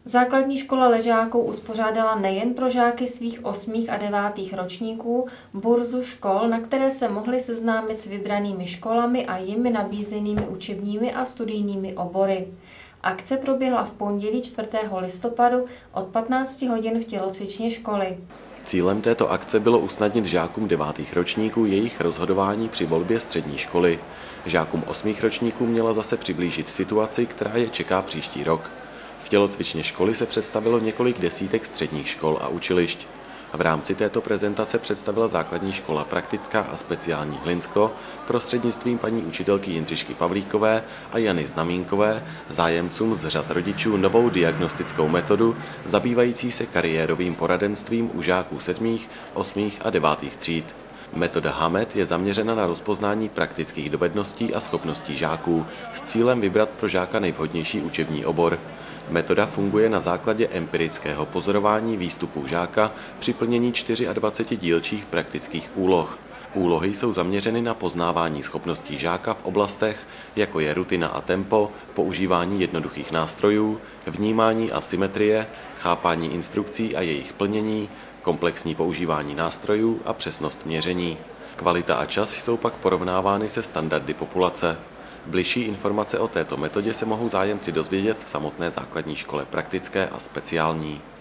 Základní škola Ležáků uspořádala nejen pro žáky svých 8. a 9. ročníků burzu škol, na které se mohli seznámit s vybranými školami a jimi nabízenými učebními a studijními obory. Akce proběhla v pondělí 4. listopadu od 15 hodin v tělocvičně školy. Cílem této akce bylo usnadnit žákům 9. ročníků jejich rozhodování při volbě střední školy. Žákům 8. ročníků měla zase přiblížit situaci, která je čeká příští rok. V tělocvičně školy se představilo několik desítek středních škol a učilišť. V rámci této prezentace představila základní škola praktická a speciální Hlinsko prostřednictvím paní učitelky Jindřišky Pavlíkové a Jany Znamínkové zájemcům z řad rodičů novou diagnostickou metodu zabývající se kariérovým poradenstvím u žáků 7., 8. a 9. tříd. Metoda HAMET je zaměřena na rozpoznání praktických dovedností a schopností žáků s cílem vybrat pro žáka nejvhodnější učební obor. Metoda funguje na základě empirického pozorování výstupů žáka při plnění 24 dílčích praktických úloh. Úlohy jsou zaměřeny na poznávání schopností žáka v oblastech, jako je rutina a tempo, používání jednoduchých nástrojů, vnímání a symetrie, chápání instrukcí a jejich plnění, komplexní používání nástrojů a přesnost měření. Kvalita a čas jsou pak porovnávány se standardy populace. Bližší informace o této metodě se mohou zájemci dozvědět v samotné základní škole praktické a speciální.